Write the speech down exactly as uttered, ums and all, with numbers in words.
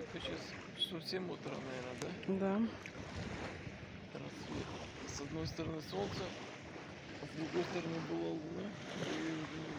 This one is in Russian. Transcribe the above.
Сейчас совсем утро, наверное, да? Да. Рассвет. С одной стороны солнце, а с другой стороны была луна. И